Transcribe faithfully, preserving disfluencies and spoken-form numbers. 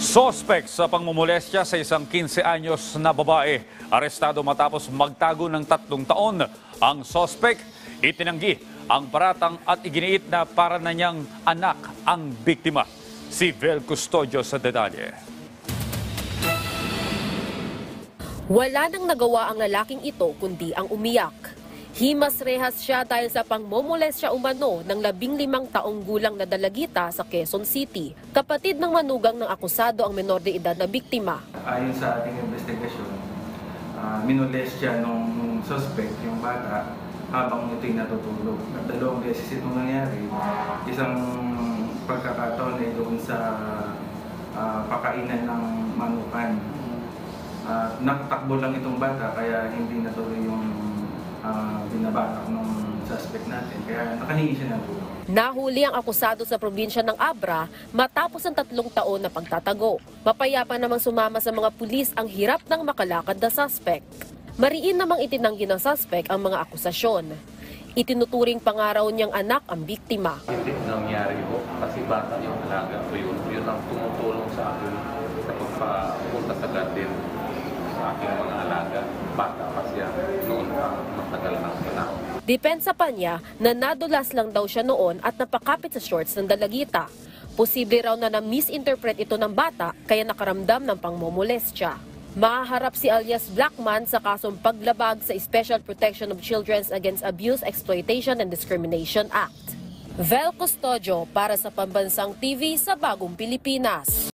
Suspect sa pangmumolestya sa isang labinlima anyos na babae. Arestado matapos magtago ng tatlong taon. Ang suspect itinanggi ang paratang at iginiit na para na niyang anak ang biktima. Si Vel Custodio sa detalye. Wala nang nagawa ang lalaking ito kundi ang umiyak. Himas rehas siya dahil sa pangmomolestya umano ng labing limang taong gulang na dalagita sa Quezon City. Kapatid ng manugang ng akusado ang menor de edad na biktima. Ayon sa ating investigasyon, uh, minolestya nung suspect yung bata habang ito'y natutulog. At dalawang beses itong nangyari, isang pagkakataon ay doon sa uh, pakainan ng manukan. Uh, nakatakbo lang itong bata kaya hindi natuloy yung uh, binabatak ng suspect natin. Kaya nakahingi siya ng tulong. Nahuli ang akusado sa probinsya ng Abra matapos ang tatlong taon na pagtatago. Mapayapa namang sumama sa mga pulis ang hirap ng makalakad na suspect. Mariin namang itinanggi ng suspect ang mga akusasyon. Itinuturing pangaraw niyang anak ang biktima. Hindi nangyari ko kasi bata yung alaga ko yun. Yun ang tumutulong sa akin sa pagpapunta sa garden sa aking mga alaga. Bata pa siya noon pa matagal ng panahon. Depensa pa niya na nadulas lang daw siya noon at napakapit sa shorts ng dalagita. Posible raw na na-misinterpret ito ng bata kaya nakaramdam ng pangmomolestya. Mahaharap si alias Blackman sa kasong paglabag sa Special Protection of Children Against Abuse, Exploitation and Discrimination Act. Vel Custodio para sa Pambansang T V sa Bagong Pilipinas.